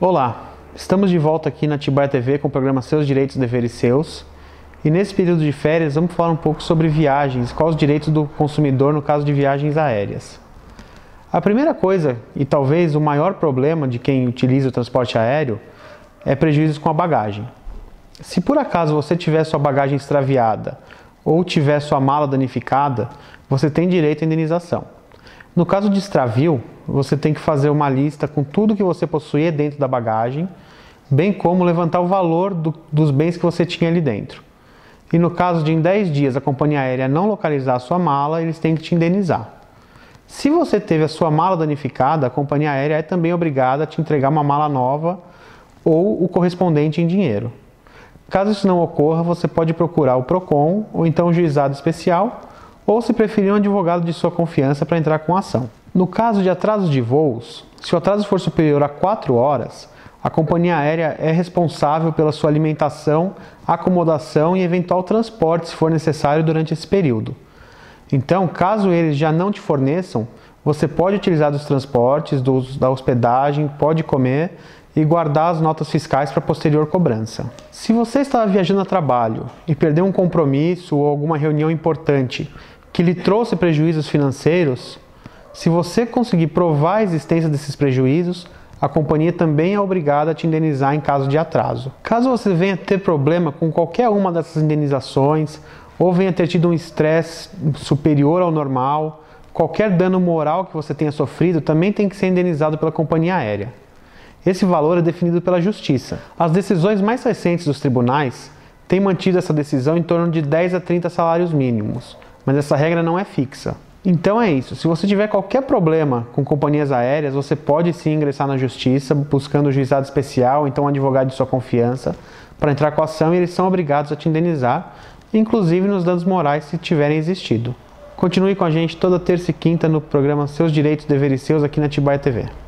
Olá, estamos de volta aqui na Atibaia TV com o programa Seus Direitos, Deveres Seus. E nesse período de férias vamos falar um pouco sobre viagens, quais os direitos do consumidor no caso de viagens aéreas. A primeira coisa, e talvez o maior problema de quem utiliza o transporte aéreo, é prejuízos com a bagagem. Se por acaso você tiver sua bagagem extraviada ou tiver sua mala danificada, você tem direito à indenização. No caso de extravio, você tem que fazer uma lista com tudo que você possuía dentro da bagagem, bem como levantar o valor dos bens que você tinha ali dentro. E no caso de em 10 dias a companhia aérea não localizar a sua mala, eles têm que te indenizar. Se você teve a sua mala danificada, a companhia aérea é também obrigada a te entregar uma mala nova ou o correspondente em dinheiro. Caso isso não ocorra, você pode procurar o PROCON ou então o juizado especial, ou se preferir um advogado de sua confiança para entrar com ação. No caso de atrasos de voos, se o atraso for superior a 4 horas, a companhia aérea é responsável pela sua alimentação, acomodação e eventual transporte se for necessário durante esse período. Então, caso eles já não te forneçam, você pode utilizar dos transportes, da hospedagem, pode comer e guardar as notas fiscais para posterior cobrança. Se você estava viajando a trabalho e perdeu um compromisso ou alguma reunião importante que lhe trouxe prejuízos financeiros, se você conseguir provar a existência desses prejuízos, a companhia também é obrigada a te indenizar em caso de atraso. Caso você venha ter problema com qualquer uma dessas indenizações, ou venha ter tido um estresse superior ao normal, qualquer dano moral que você tenha sofrido também tem que ser indenizado pela companhia aérea. Esse valor é definido pela Justiça. As decisões mais recentes dos tribunais têm mantido essa decisão em torno de 10 a 30 salários mínimos, mas essa regra não é fixa. Então é isso, se você tiver qualquer problema com companhias aéreas, você pode sim ingressar na Justiça, buscando o juizado especial, então um advogado de sua confiança, para entrar com a ação e eles são obrigados a te indenizar, inclusive nos danos morais se tiverem existido. Continue com a gente toda terça e quinta no programa Seus Direitos, Deveres Seus aqui na Atibaia TV.